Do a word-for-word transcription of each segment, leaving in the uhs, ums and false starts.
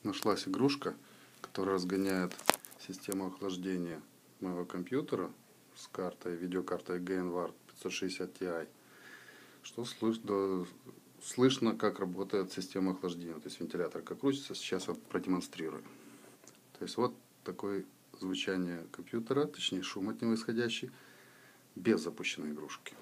Нашлась игрушка, которая разгоняет систему охлаждения моего компьютера с картой, видеокартой Gainward пятьсот шестьдесят Ti. Что слышно, слышно, как работает система охлаждения, то есть вентилятор как крутится. Сейчас я продемонстрирую. То есть вот такое звучание компьютера, точнее шум от него исходящий, без запущенной игрушки.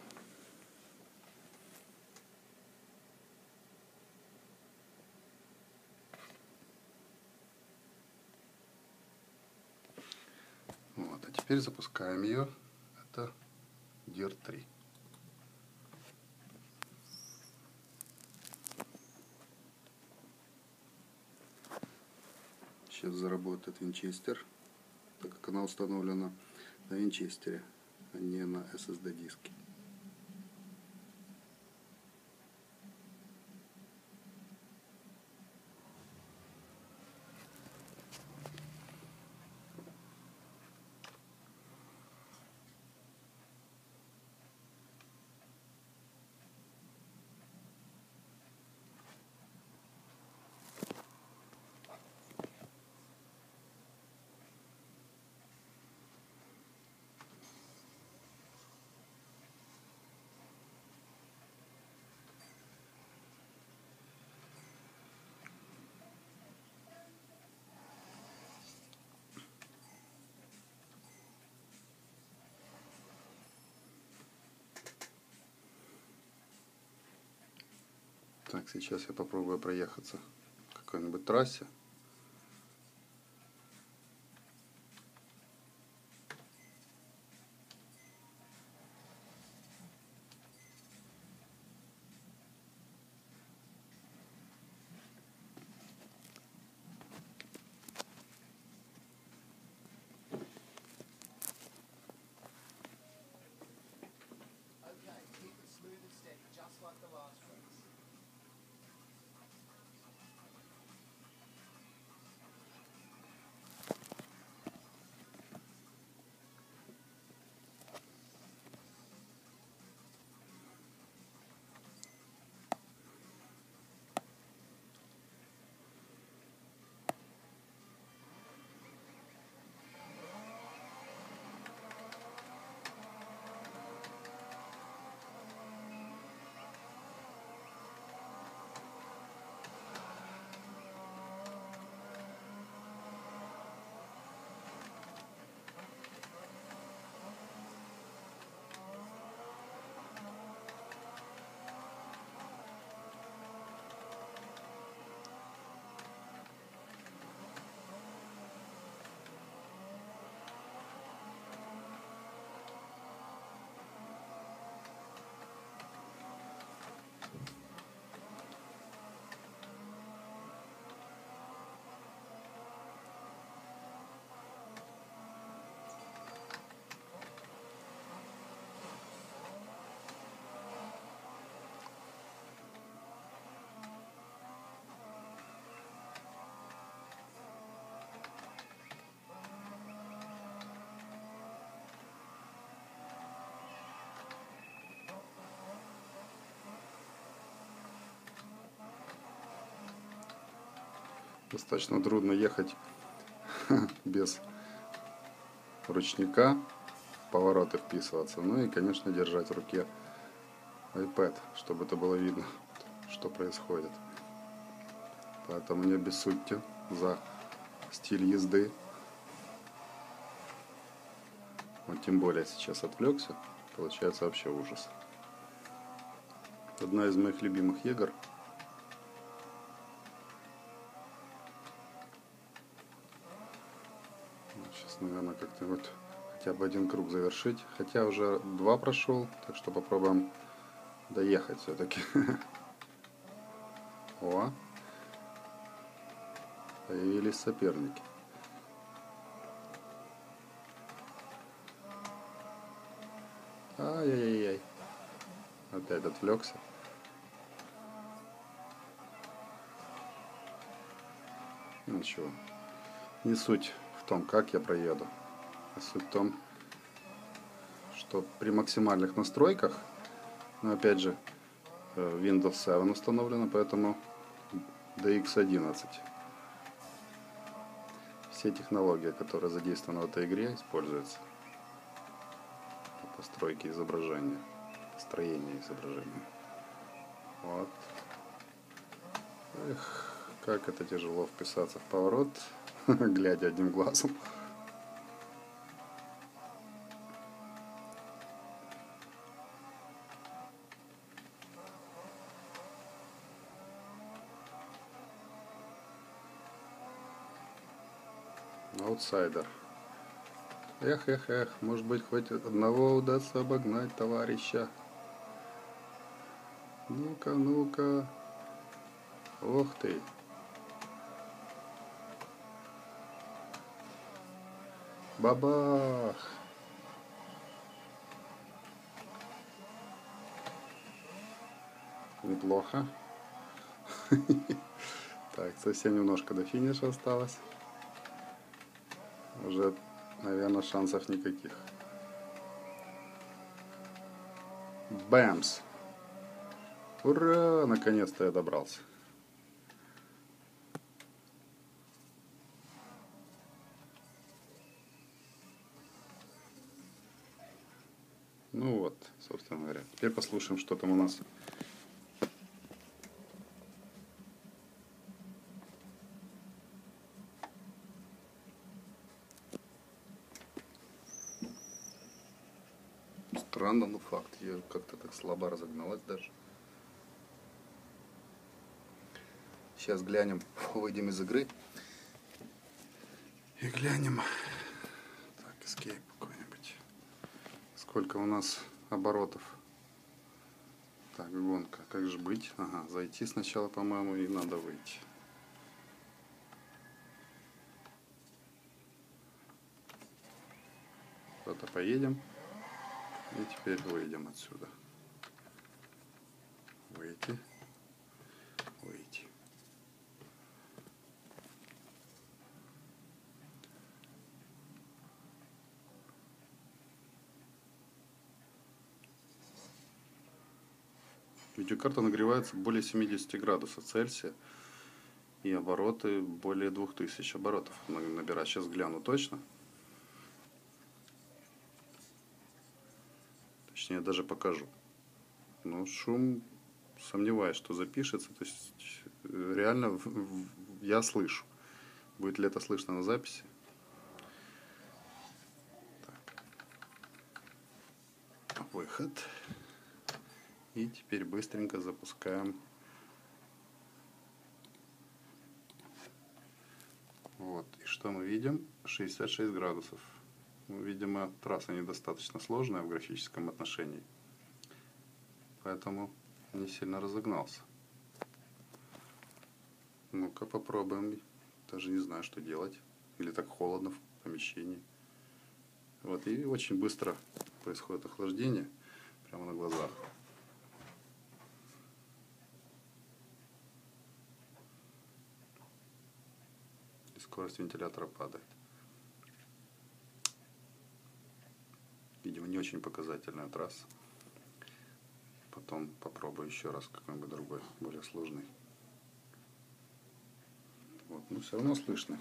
Вот, а теперь запускаем ее. Это дир три. Сейчас заработает винчестер, так как она установлена на винчестере, а не на эс эс ди диске. Так, сейчас я попробую проехаться в какой-нибудь трассе. Достаточно трудно ехать без ручника, в повороты вписываться, ну и, конечно, держать в руке iPad, чтобы это было видно, что происходит. Поэтому не обессудьте за стиль езды. Вот тем более сейчас отвлекся, получается вообще ужас. Одна из моих любимых игр. Сейчас, наверное, как-то вот хотя бы один круг завершить. Хотя уже два прошел, так что попробуем доехать все-таки. О, появились соперники. Ай-яй-яй. Опять отвлекся. Ничего. Не суть в том, как я проеду, а суть в том, что при максимальных настройках, но опять же, Windows семь установлено, поэтому ди икс одиннадцать. все технологии, которые задействованы в этой игре, используются по постройке изображения, строения изображения. Вот. Эх, как это тяжело вписаться в поворот, глядя одним глазом. Аутсайдер. Эх, эх, эх, может быть, хоть одного удастся обогнать товарища. Ну-ка, ну-ка. Ох ты. Бабах. Неплохо. Так, совсем немножко до финиша осталось. Уже, наверное, шансов никаких. Бэмс! Ура! Наконец-то я добрался. Ну вот, собственно говоря. Теперь послушаем, что там у нас. Странно, но факт. Я как-то так слабо разогналась даже. Сейчас глянем, выйдем из игры. И глянем. Так, escape какой-нибудь. Сколько у нас оборотов. Так, гонка. Как же быть? Ага, зайти сначала, по-моему, и надо выйти. Куда-то поедем. И теперь выйдем отсюда. Выйти. Выйти. Видеокарта нагревается более семидесяти градусов Цельсия. И обороты более двух тысяч оборотов набирать. Сейчас гляну точно. Точнее, даже покажу. Но шум, сомневаюсь, что запишется. То есть, реально я слышу. Будет ли это слышно на записи? Так. Выход. И теперь быстренько запускаем. Вот. И что мы видим? шестьдесят шесть градусов. Ну, видимо, трасса недостаточно сложная в графическом отношении. Поэтому не сильно разогнался. Ну-ка попробуем. Даже не знаю, что делать. Или так холодно в помещении. Вот. И очень быстро происходит охлаждение. Прямо на глазах. И скорость вентилятора падает. Видимо, не очень показательная трасса. Потом попробую еще раз какой-нибудь другой, более сложный. Вот, но все равно слышно.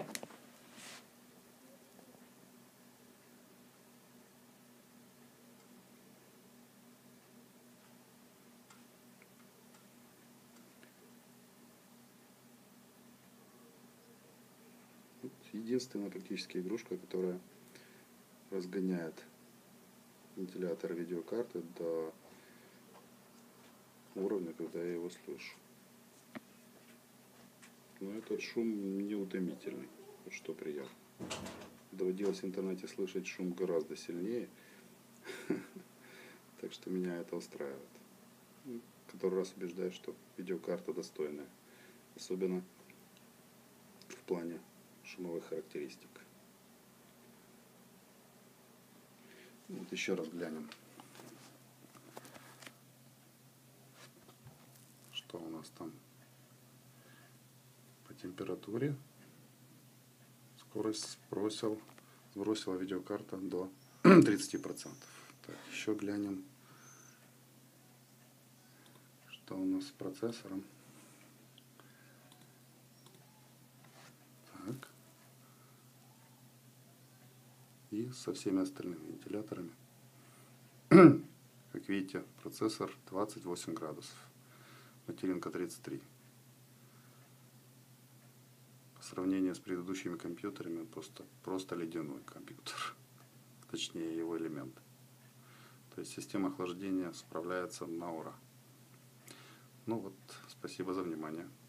Единственная практически игрушка, которая разгоняет вентилятор видеокарты до уровня, когда я его слышу. Но этот шум неутомительный, что приятно. Доводилось в интернете слышать шум гораздо сильнее, так что меня это устраивает. Который раз убеждаюсь, что видеокарта достойная, особенно в плане шумовых характеристик. Вот еще раз глянем, что у нас там по температуре. Скорость сбросил, сбросила видеокарта до тридцати процентов. Так, еще глянем, что у нас с процессором. Так. и со всеми остальными вентиляторами. Как видите, процессор двадцать восемь градусов, материнка тридцать три. По сравнению с предыдущими компьютерами, просто, просто ледяной компьютер, точнее его элементы. То есть система охлаждения справляется на ура. Ну вот, спасибо за внимание.